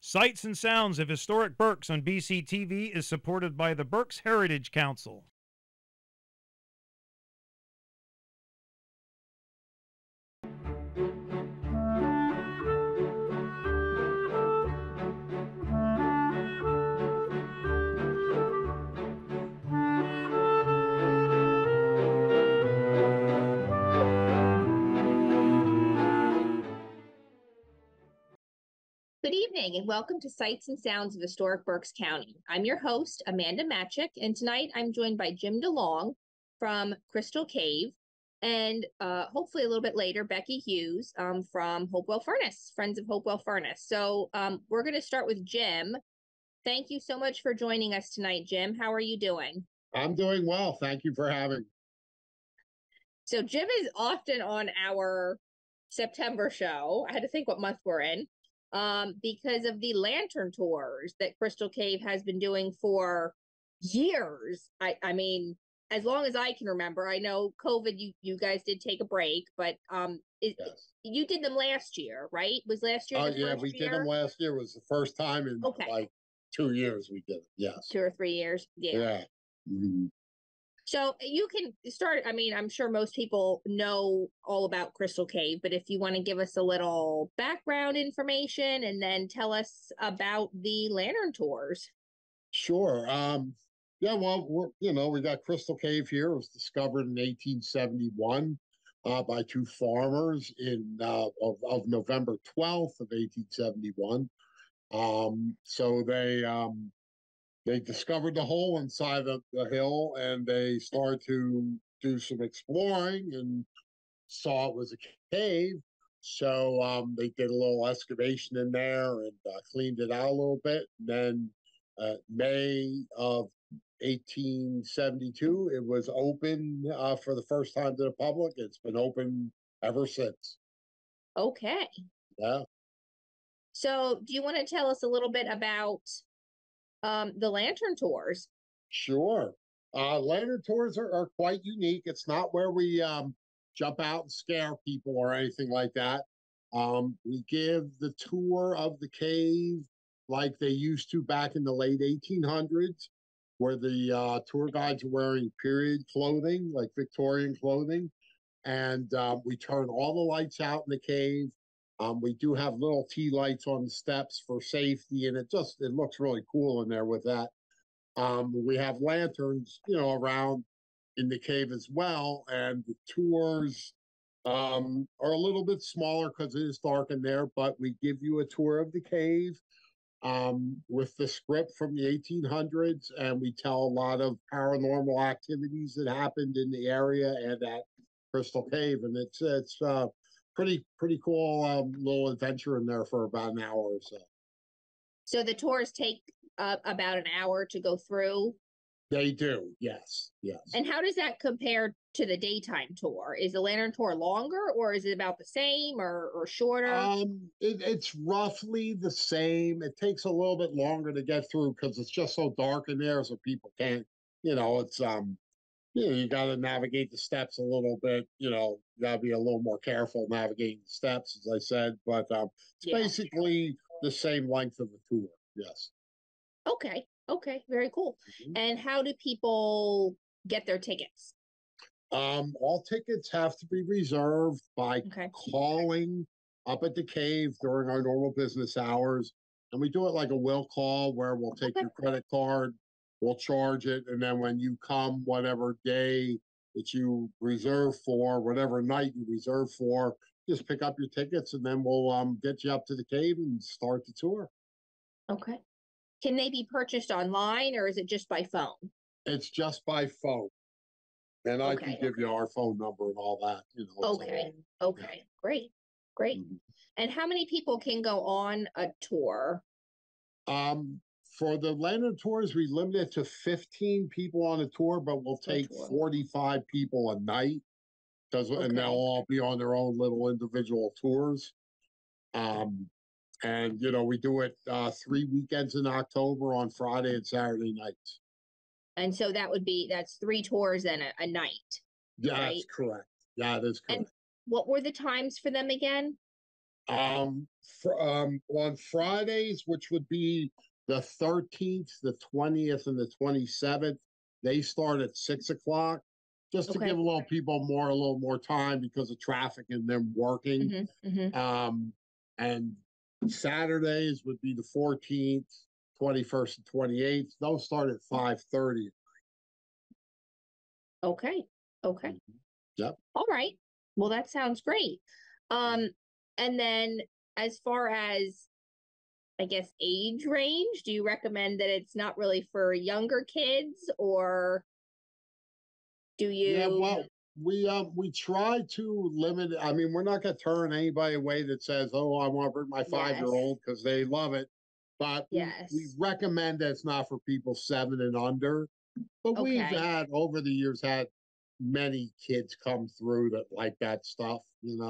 Sights and Sounds of Historic Berks on BCTV is supported by the Berks Heritage Council. Good evening and welcome to Sights and Sounds of Historic Berks County. I'm your host, Amanda Machik, and tonight I'm joined by Jim DeLong from Crystal Cave and hopefully a little bit later, Becky Hughes from Hopewell Furnace, Friends of Hopewell Furnace. So we're going to start with Jim. Thank you so much for joining us tonight, Jim. How are you doing? I'm doing well. Thank you for having me. So Jim is often on our September show. I had to think what month we're in. Because of the lantern tours that Crystal Cave has been doing for years. I mean, as long as I can remember. I know COVID, you guys did take a break, but yes. You did them last year, right? Was last year the yeah, first we year? Did them last year. It was the first time in like 2 years we did it. Yes. 2 or 3 years. Yeah. Mm-hmm. So you can start, I mean, I'm sure most people know all about Crystal Cave, but if you want to give us a little background information and then tell us about the lantern tours. Sure. Yeah, well, we got Crystal Cave here. It was discovered in 1871 by two farmers of November 12th of 1871. So they discovered the hole inside of the hill, and they started to do some exploring and saw it was a cave. So they did a little excavation in there and cleaned it out a little bit. And then May of 1872, it was open for the first time to the public. It's been open ever since. Okay. Yeah. So do you want to tell us a little bit about the lantern tours? Sure. Lantern tours are quite unique. It's not where we jump out and scare people or anything like that. We give the tour of the cave like they used to back in the late 1800s, where the tour guides are wearing period clothing, like Victorian clothing. And we turn all the lights out in the cave. We do have little tea lights on the steps for safety, and it looks really cool in there with that. We have lanterns, around in the cave as well, and the tours are a little bit smaller because it is dark in there, but we give you a tour of the cave with the script from the 1800s, and we tell a lot of paranormal activities that happened in the area and at Crystal Cave, and it's pretty cool little adventure in there for about an hour or so. So the tours take about an hour to go through? They do, yes. And how does that compare to the daytime tour? Is the lantern tour longer, or is it about the same or shorter? It's roughly the same. It takes a little bit longer to get through because it's just so dark in there, so people can't, it's you got to navigate the steps a little bit. You got to be a little more careful navigating the steps, as I said. But it's basically the same length of the tour. Yes. Okay. Very cool. Mm-hmm. And how do people get their tickets? All tickets have to be reserved by calling up at the cave during our normal business hours. And we do it like a will call where we'll take your credit card, we'll charge it, and then when you come, whatever day that you reserve for, whatever night you reserve for, just pick up your tickets, and then we'll get you up to the cave and start the tour. Okay. Can they be purchased online, or is it just by phone? It's just by phone. And I can give you our phone number and all that. Okay. Great. Mm-hmm. And how many people can go on a tour? For the lantern tours, we limit it to 15 people on a tour, but we'll take 45 people a night, and they'll all be on their own little individual tours. And we do it 3 weekends in October on Friday and Saturday nights. And so that's 3 tours and a night. Yeah, right? That's correct. Yeah, that's correct. And what were the times for them again? On Fridays, which would be the 13th, the 20th, and the 27th, they start at 6 o'clock, just to Okay. give a little more time because of traffic and them working. And Saturdays would be the 14th, 21st, and 28th. Those start at 5:30. Okay. Okay. Yep. All right. Well, that sounds great. And then as far as, I guess, age range, do you recommend that it's not really for younger kids, or do you? Yeah, well, we try to limit it. I mean, we're not going to turn anybody away that says, "Oh, I want to bring my 5-year-old," because they love it. But we recommend that it's not for people 7 and under. But we've had over the years had many kids come through that like that stuff,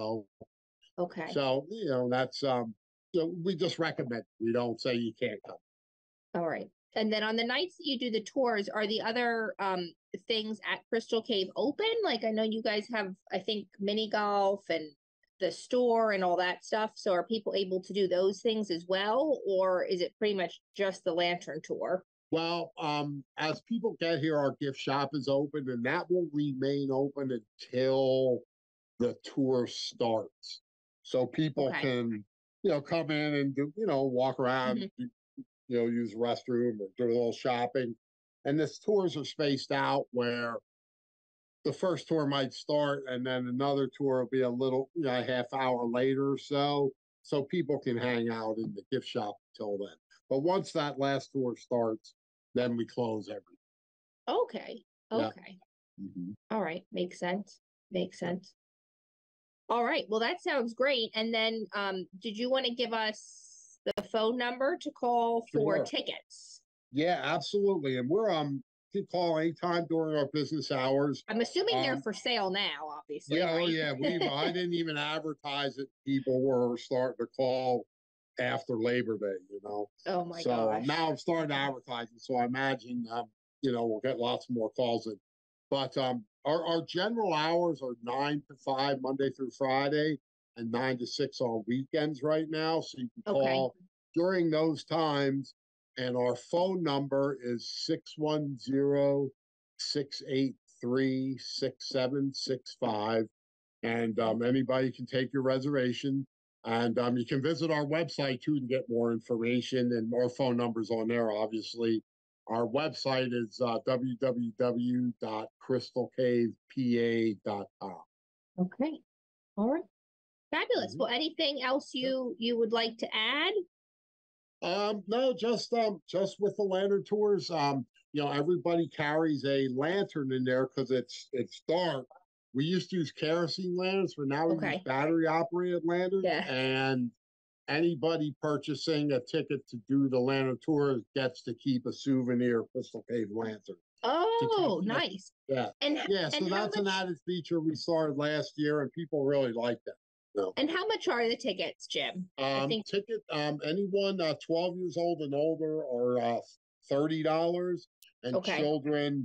Okay. So that's we just recommend. We don't say you can't come. All right. And then on the nights that you do the tours, are the other things at Crystal Cave open? Like, I know you guys have, I think, mini golf and the store and all that stuff. So are people able to do those things as well? Or is it pretty much just the lantern tour? Well, as people get here, our gift shop is open, and that will remain open until the tour starts. So people can, come in and do, walk around, use the restroom or do a little shopping. And the tours are spaced out where the first tour might start and then another tour will be a little, a half hour later or so. So people can hang out in the gift shop until then. But once that last tour starts, then we close everything. Okay. Okay. Yeah. All right. Makes sense. Makes sense. All right. Well, that sounds great. And then did you want to give us the phone number to call for tickets? Yeah, absolutely. And we're you can call anytime during our business hours. I'm assuming they're for sale now, obviously. Yeah, right? oh yeah. I didn't even advertise it. People were starting to call after Labor Day, Oh my so gosh. now I'm starting advertising. So I imagine we'll get lots more calls in. But our general hours are 9 to 5 Monday through Friday and 9 to 6 on weekends right now. So you can call during those times. And our phone number is 610-683-6765. And anybody can take your reservation. And you can visit our website too and get more information. And our phone number's on there, obviously. Our website is www.crystalcavepa.com. Okay. All right. Fabulous. Well, anything else you would like to add? No, just with the lantern tours, everybody carries a lantern in there because it's dark. We used to use kerosene lanterns, but now we use battery operated lanterns. And anybody purchasing a ticket to do the lantern tour gets to keep a souvenir Crystal Cave lantern. Oh, nice. Yeah. So that's an added feature we started last year, and people really like that. And how much are the tickets, Jim? Anyone 12 years old and older are $30, and children,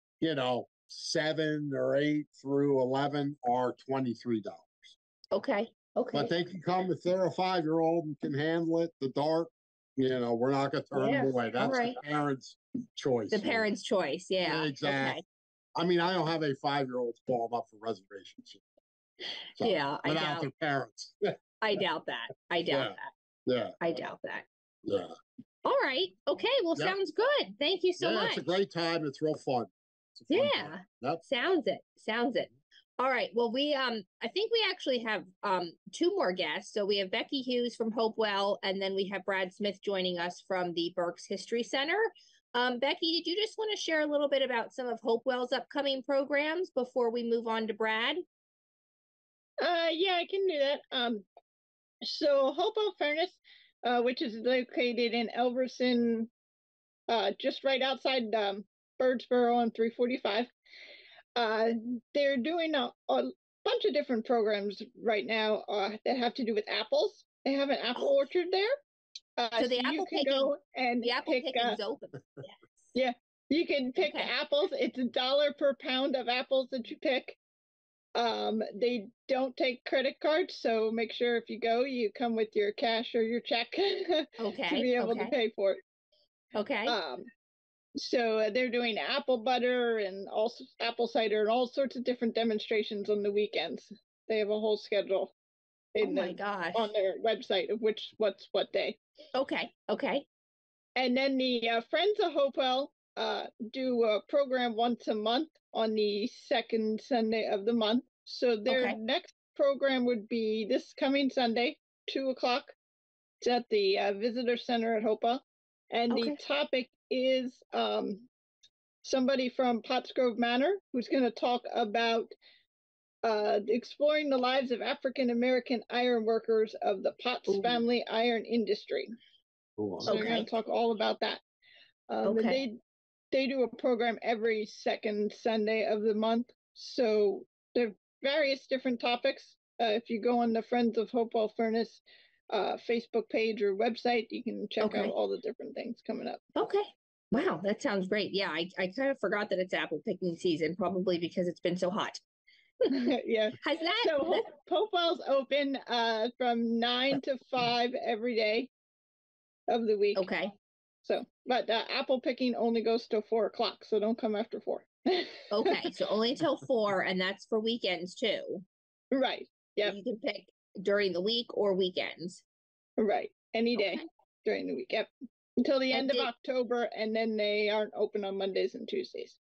7 or 8 through 11 are $23. Okay. But they can come if they're a 5-year-old and can handle it. The dark, we're not going to turn them away. That's the parents' choice. The parents' choice, yeah. Exactly. Okay. I mean, I don't have a 5-year-old call them up for reservations. So, without their parents. I doubt that. I doubt that. Yeah. I doubt that. Yeah. All right. Okay. Well, sounds good. Thank you so much. It's a great time. It's real fun. Sounds it. All right. Well, I think we actually have 2 more guests. So we have Becky Hughes from Hopewell, and then we have Brad Smith joining us from the Berks History Center. Becky, did you just want to share a little bit about some of Hopewell's upcoming programs before we move on to Brad? Yeah, I can do that. So Hopewell Furnace, which is located in Elverson, just right outside Birdsboro on 345. They're doing a bunch of different programs right now that have to do with apples. They have an apple orchard there. So the apple picking, go and the apple picking's open. Yeah, you can pick apples. It's $1 per pound of apples that you pick. They don't take credit cards, so make sure if you go, you come with your cash or your check to Okay. be able to pay for it. Okay. So they're doing apple butter and also apple cider and all sorts of different demonstrations on the weekends. They have a whole schedule Oh my gosh. on their website of what's what day. Okay. Okay. And then the Friends of Hopewell do a program once a month on the second Sunday of the month. So their next program would be this coming Sunday, 2:00. It's at the Visitor Center at Hopewell. And the topic is somebody from Pottsgrove Manor who's going to talk about exploring the lives of African American iron workers of the Potts family iron industry. So we're going to talk all about that. They do a program every second Sunday of the month. So there are various different topics. If you go on the Friends of Hopewell Furnace Facebook page or website, you can check out all the different things coming up. Okay. Wow, that sounds great. Yeah, I kind of forgot that it's apple picking season, probably because it's been so hot. Yeah. Has that so Hopewell's open from 9 to 5 every day of the week. Okay. So, but apple picking only goes till 4:00, so don't come after 4. Okay, so only till 4, and that's for weekends too. Right. Yeah. You can pick during the week or weekends. Right. Any day during the week. Yep. Until the end of October, and then they aren't open on Mondays and Tuesdays.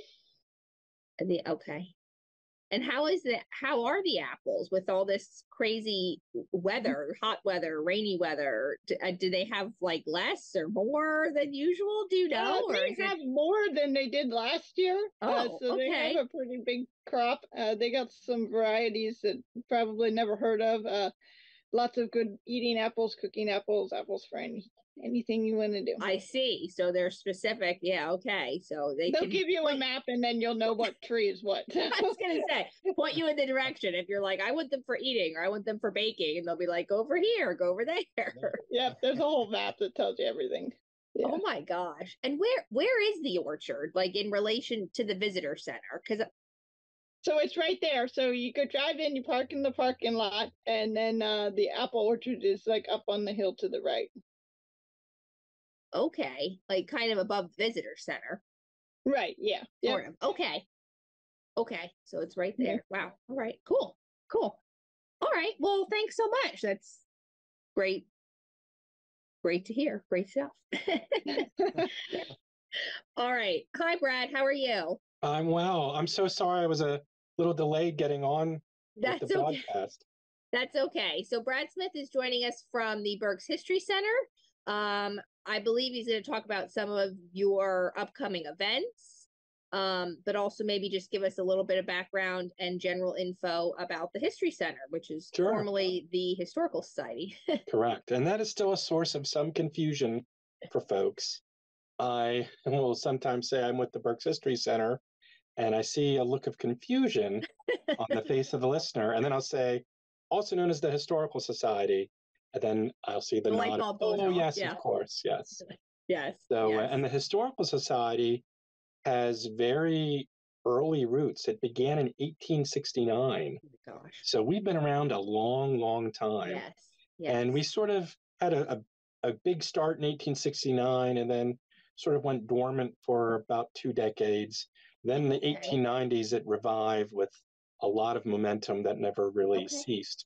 Okay. And how are the apples with all this crazy weather, hot weather, rainy weather? Do they have like less or more than usual? Do you know? They have more than they did last year. So they have a pretty big crop. They got some varieties that probably never heard of. Lots of good eating apples, cooking apples, apples for anything you want to do. I see. So they're specific. Yeah. Okay. So they'll give you a map, and then you'll know what tree is what. I was gonna say, point you in the direction. If you're like, I want them for eating, or I want them for baking, and they'll be like, go over here, go over there. Yep. There's a whole map that tells you everything. Yeah. Oh my gosh! And where is the orchard, like in relation to the visitor center? Because so it's right there. So you could drive in, you park in the parking lot, and then the apple orchard is like up on the hill to the right. Okay, like kind of above the visitor center. Right, yeah. Sort of. Okay. So it's right there. Yeah. Wow. All right. Cool. All right. Well, thanks so much. That's great. Great to hear. Great stuff. All right. Hi, Brad. How are you? I'm well. I'm so sorry I was a little delayed getting on with the broadcast. That's okay. So Brad Smith is joining us from the Berks History Center. I believe he's going to talk about some of your upcoming events, but also maybe just give us a little bit of background and general info about the History Center, which is formerly the Historical Society. Correct. And that is still a source of some confusion for folks. I will sometimes say I'm with the Berks History Center, and I see a look of confusion on the face of the listener. And then I'll say, also known as the Historical Society. And then I'll see the nod. Oh, yes, of course. Yes. Yes. So, and the Historical Society has very early roots. It began in 1869. Oh my gosh. So we've been around a long, long time. Yes. And we sort of had a big start in 1869 and then sort of went dormant for about 2 decades. Then in the 1890s, it revived with a lot of momentum that never really ceased.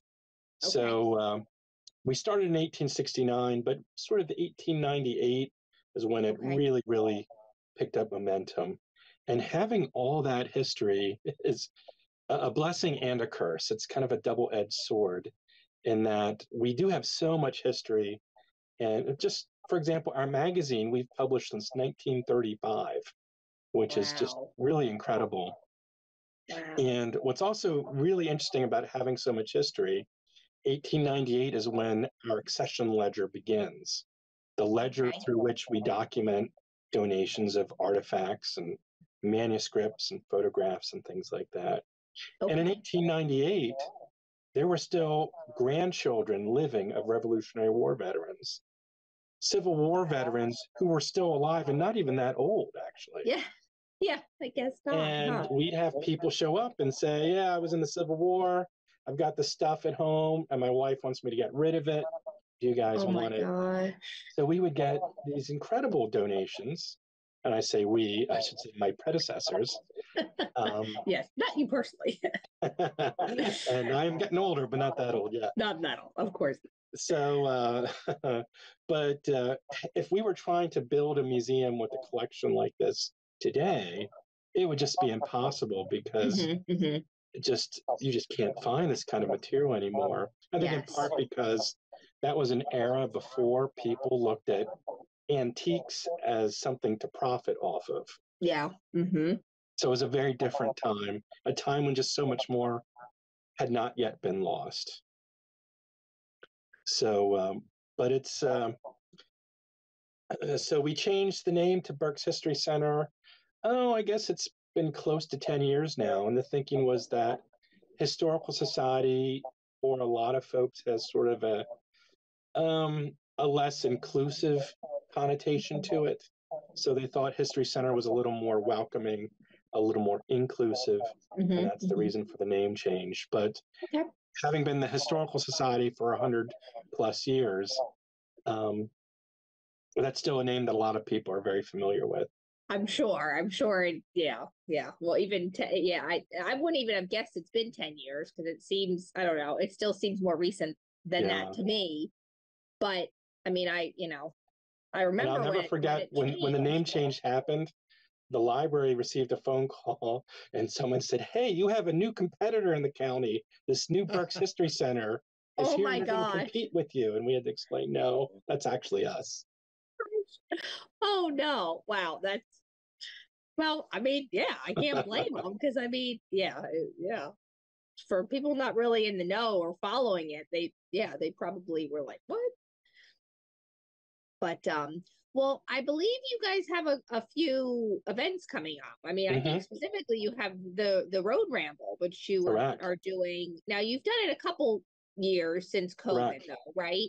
So we started in 1869, but sort of 1898 is when it really, really picked up momentum. And having all that history is a blessing and a curse. It's kind of a double-edged sword in that we do have so much history. And just, for example, our magazine, we've published since 1935, which is just really incredible. Wow. And what's also really interesting about having so much history, 1898 is when our accession ledger begins, the ledger through which we document donations of artifacts and manuscripts and photographs and things like that. And in 1898, there were still grandchildren living of Revolutionary War veterans, Civil War veterans who were still alive and not even that old, actually. Yeah. Yeah, I guess not. And we'd have people show up and say, yeah, I was in the Civil War. I've got the stuff at home, and my wife wants me to get rid of it. Do you guys want it? Gosh. So we would get these incredible donations. And I say we, I should say my predecessors. Yes, not you personally. And I'm getting older, but not that old yet. Not that old, of course. So, but if we were trying to build a museum with a collection like this today, it would just be impossible because you just can't find this kind of material anymore. I think in part because that was an era before people looked at antiques as something to profit off of. Yeah. So it was a very different time, a time when just so much more had not yet been lost. So, but it's, so we changed the name to Berks History Center. Oh, I guess it's been close to 10 years now. And the thinking was that Historical Society, for a lot of folks, has sort of a less inclusive connotation to it. So they thought History Center was a little more welcoming, a little more inclusive, and that's the reason for the name change. But having been the Historical Society for 100+ years, that's still a name that a lot of people are very familiar with. I'm sure. Yeah. Well, even I wouldn't even have guessed it's been 10 years because it seems, I don't know, it still seems more recent than that to me. But I mean, I remember. And I'll never forget when the name change happened. The library received a phone call and someone said, "Hey, you have a new competitor in the county. This new Berks History Center is here and going to compete with you." And we had to explain, no, that's actually us. Oh no! Wow, well. I mean, yeah, I can't blame them because I mean, yeah. For people not really in the know or following it, they probably were like, "What?" But well, I believe you guys have a few events coming up. I mean, I think specifically you have the Road Ramble, which you are doing. Now, you've done it a couple years since COVID, though, right?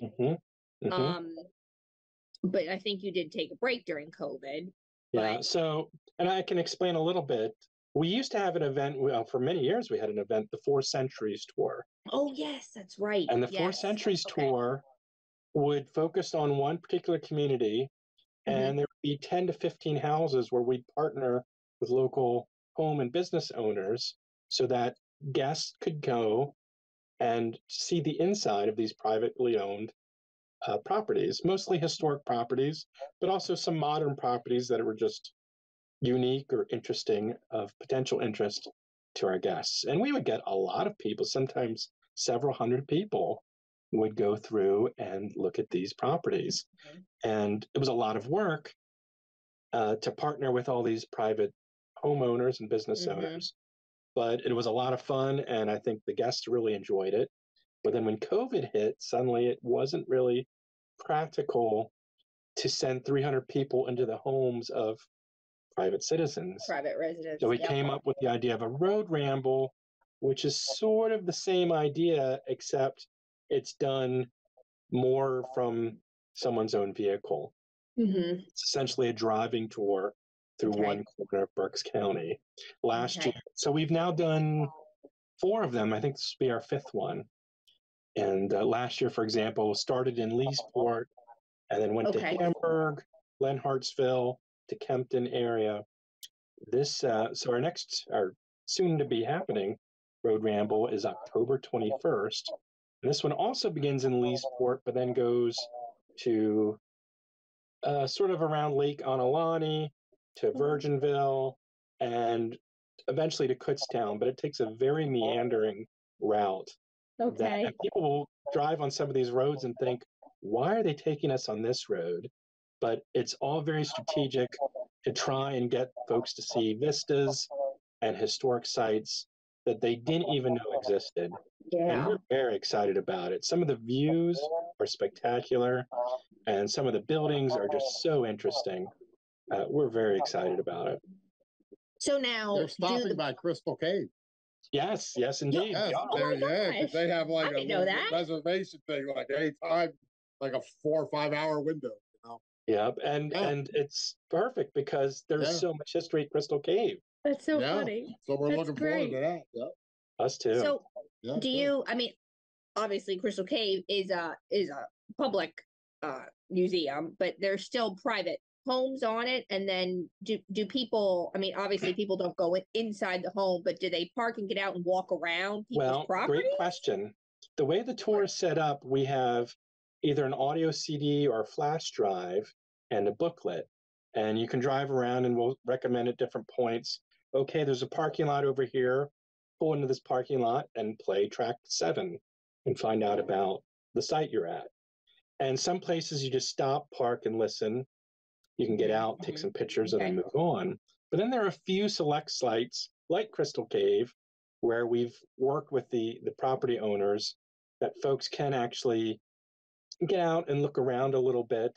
But I think you did take a break during COVID. Yeah, so, and I can explain a little bit. We used to have an event, well, for many years we had an event, the 4 Centuries Tour. Oh, yes, that's right. And the 4 Centuries Tour would focus on one particular community, and there would be 10 to 15 houses where we'd partner with local home and business owners so that guests could go and see the inside of these privately owned properties, mostly historic properties, but also some modern properties that were just unique or interesting, of potential interest to our guests. And we would get a lot of people, sometimes several hundred people would go through and look at these properties. And it was a lot of work to partner with all these private homeowners and business owners. But it was a lot of fun, and I think the guests really enjoyed it. But then when COVID hit, suddenly it wasn't really practical to send 300 people into the homes of private citizens. Private residents. So we came up with the idea of a road ramble, which is sort of the same idea, except it's done more from someone's own vehicle. It's essentially a driving tour through one corner of Berks County. Last year, so we've now done 4 of them. I think this will be our 5th one. And last year, for example, started in Leesport and then went to Hamburg, Glen Hartsville, to Kempton area. This so our soon to be happening road ramble is October 21st. And this one also begins in Leesport, but then goes to sort of around Lake Onalani, to Virginville, and eventually to Kutztown. But it takes a very meandering route. And people will drive on some of these roads and think, why are they taking us on this road? But it's all very strategic to try and get folks to see vistas and historic sites that they didn't even know existed. And we're very excited about it. Some of the views are spectacular, and some of the buildings are just so interesting. We're very excited about it. So now they're stopping by Crystal Cave. Yes, indeed. Yes, they have like a reservation thing, like anytime, like a 4 or 5 hour window. Yep, and Yeah. and it's perfect because there's Yeah. so much history at Crystal Cave. That's so Yeah. funny. So we're That's looking forward great. to that. Yeah. Us too. So, Yeah. do good. you? I mean, obviously, Crystal Cave is a public museum, but there's still private homes on it. And then do people? I mean, obviously, people don't go inside the home, but do they park and get out and walk around people's Well, property? great question. The way the tour is set up, we have either an audio CD or a flash drive and a booklet. And you can drive around and we'll recommend at different points. Okay, there's a parking lot over here. Pull into this parking lot and play track 7 and find out about the site you're at. And some places you just stop, park, and listen. You can get out, take some pictures, and then move on. But then there are a few select sites like Crystal Cave where we've worked with the property owners that folks can actually get out and look around a little bit.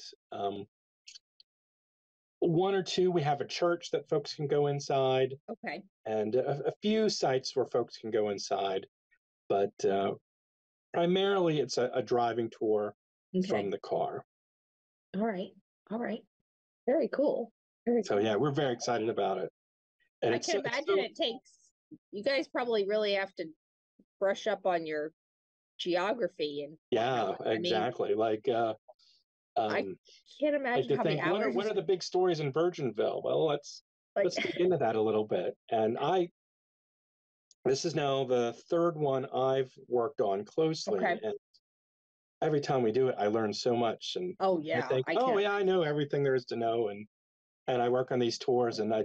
One or two, we have a church that folks can go inside, Okay. and a few sites where folks can go inside. But primarily, it's a driving tour Okay. from the car. All right. All right. Very cool. Very So cool. yeah, we're very excited about it. And I can imagine it takes. You guys probably really have to brush up on your geography and yeah, whatnot. I mean, exactly. Like I can't imagine to how many think what hours. are the big stories in Virginville? Well, let's dig into that a little bit. And this is now the third one I've worked on closely, Okay. and every time we do it, I learn so much. And Oh I yeah, think, oh yeah, I know everything there is to know, and I work on these tours, and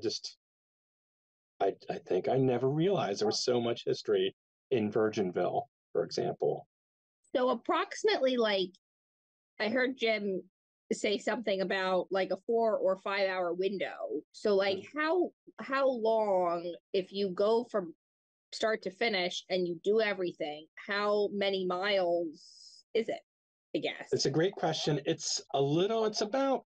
I think I never realized there was so much history in Virginville, for example. So approximately, like, I heard Jim say something about like a 4 or 5 hour window. So like how long, if you go from start to finish and you do everything, how many miles is it, I guess? It's a great question. It's about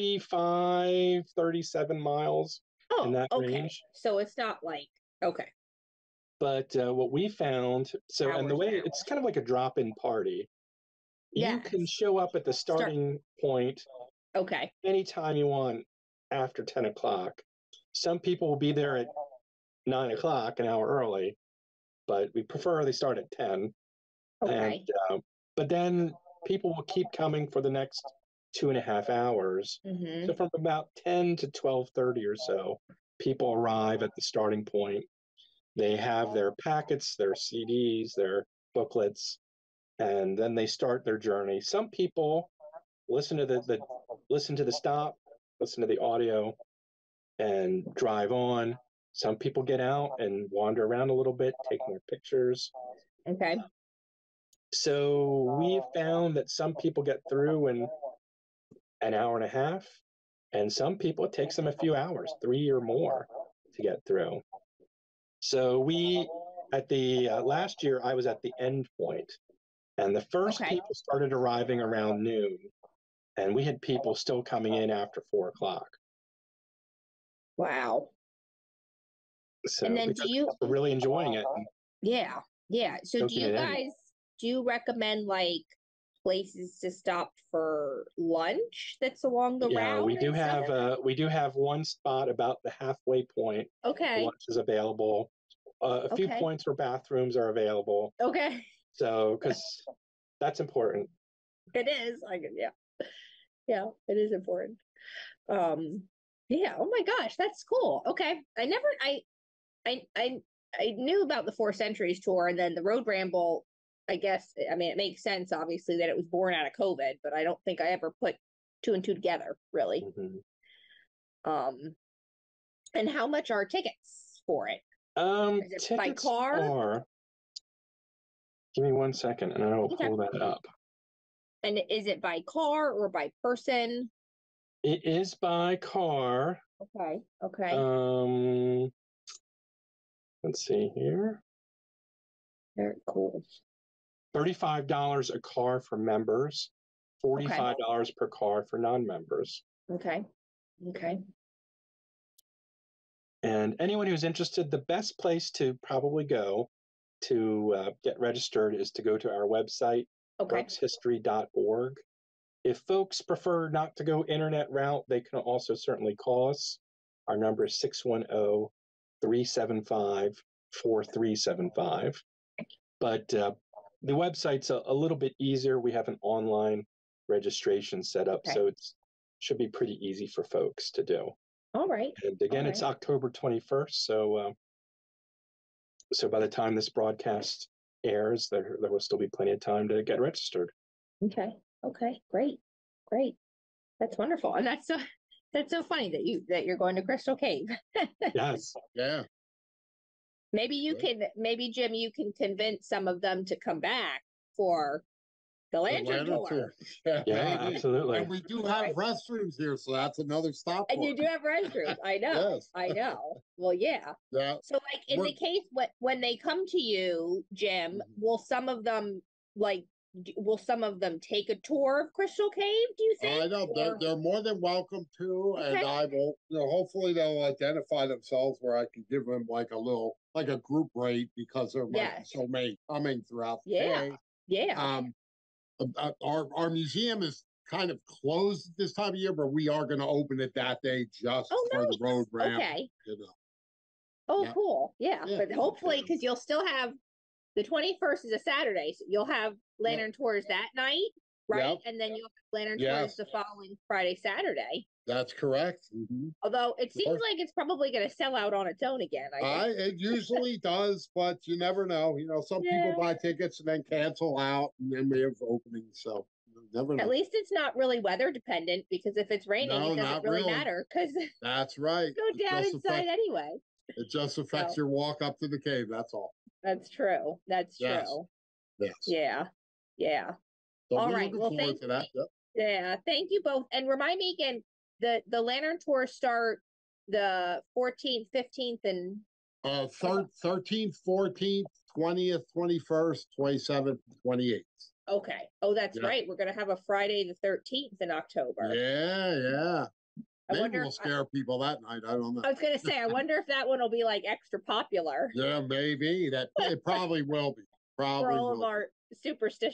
35, 37 miles in that okay. range. So it's not like, okay. But what we found, and the way it's kind of like a drop-in party. You can show up at the starting point Okay. anytime you want after 10 o'clock. Some people will be there at 9 o'clock, an hour early, but we prefer they start at 10. Okay. And, but then people will keep coming for the next 2.5 hours. So from about 10 to 12:30 or so, people arrive at the starting point. They have their packets, their CDs, their booklets, and then they start their journey. Some people listen to listen to the stop, listen to the audio, and drive on. Some people get out and wander around a little bit, take more pictures. Okay. So we found that some people get through in an hour and a half, and some people it takes them a few hours, 3 or more, to get through. So we at the last year I was at the end point, and the first people started arriving around noon, and we had people still coming in after 4 o'clock. Wow. So and then we're really enjoying it. Yeah. So do you recommend like places to stop for lunch that's along the route? Yeah, we do have one spot about the halfway point. Okay. Lunch is available. A few points where bathrooms are available. Okay. So, because that's important. It is. Yeah, it is important. Yeah. Oh my gosh, that's cool. Okay. I knew about the 4 Centuries tour, and then the Road Ramble. I guess, I mean, it makes sense, obviously, that it was born out of COVID, but I don't think I ever put 2 and 2 together, really. And how much are tickets for it? Is it by car? Give me 1 second, and I will pull that up. And is it by car or by person? It is by car. Okay. Let's see here. Very cool. $35 a car for members, $45 per car for non-members. Okay. And anyone who's interested, the best place to probably go to get registered is to go to our website, berkshistory.org. If folks prefer not to go internet route, they can also certainly call us. Our number is 610-375-4375. But the website's a little bit easier. We have an online registration set up, Okay. so it should be pretty easy for folks to do. All right. And again, it's October 21st, so by the time this broadcast airs, there will still be plenty of time to get registered. Okay. Great. That's wonderful. And that's so funny that you're going to Crystal Cave. Yes. Yeah. Maybe Jim, you can convince some of them to come back for the lantern tour. Yeah, maybe. absolutely. And we do have restrooms here, so that's another stop. And you do have restrooms. I know. Yes. I know. Well, yeah. Yeah. So, like, in the case when they come to you, Jim, will some of them take a tour of Crystal Cave? Do you think? I know they're more than welcome to, and I will. Hopefully they'll identify themselves where I can give them like a group rate, because there might be so many coming throughout the day. Yeah. Our museum is kind of closed at this time of year, but we are going to open it that day just for the road ramp. Okay. Cool. Yeah. But hopefully, because you'll still have the 21st is a Saturday, so you'll have lantern tours that night, right? Yep. And then you'll have lantern tours the following Friday, Saturday. That's correct. Mm-hmm. Although it seems like it's probably going to sell out on its own again. It usually does, but you never know. Some people buy tickets and then cancel out, and then we have openings. So you never know. At least it's not really weather dependent, because if it's raining, it doesn't really matter. Because that's right. Go down inside anyway. It just affects your walk up to the cave. That's all. That's true. That's true. Yes. Yeah. So all right. Well, thank you. Yeah. Thank you both. And remind me again, the lantern tours start the 14th, 15th, and 13th, 14th, 20th, 21st, 27th, 28th. Okay. Oh, that's right. We're going to have a Friday the 13th in October. Yeah. Maybe we'll scare people that night. I don't know. I was going to say, I wonder if that one will be like extra popular. Yeah, maybe. It probably will be. Probably for all of our superstition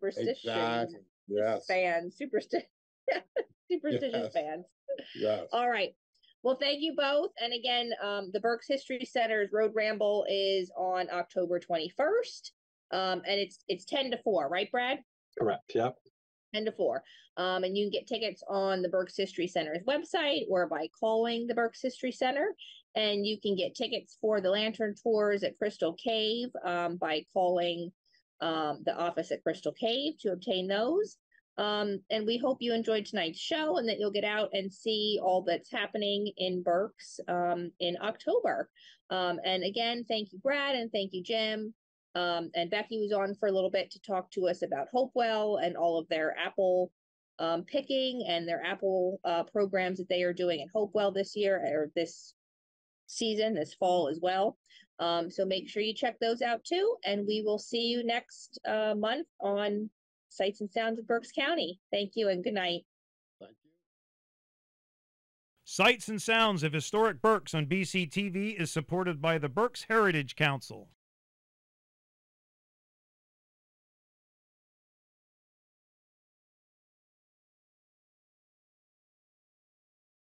fans, superstitious fans. Yes. All right. Well, thank you both. And again, the Berks History Center's Road Ramble is on October 21st. And it's 10 to 4, right, Brad? Correct. Yep. 10 to 4. And you can get tickets on the Berks History Center's website or by calling the Berks History Center. And you can get tickets for the lantern tours at Crystal Cave by calling the office at Crystal Cave to obtain those. And we hope you enjoyed tonight's show and that you'll get out and see all that's happening in Berks in October. And again, thank you, Brad, and thank you, Jim. And Becky was on for a little bit to talk to us about Hopewell and all of their apple picking and their apple programs that they are doing in Hopewell this year, or this season, this fall as well. So make sure you check those out too. And we will see you next month on Sights and Sounds of Berks County. Thank you and good night. Thank you. Sights and Sounds of Historic Berks on BCTV is supported by the Berks Heritage Council.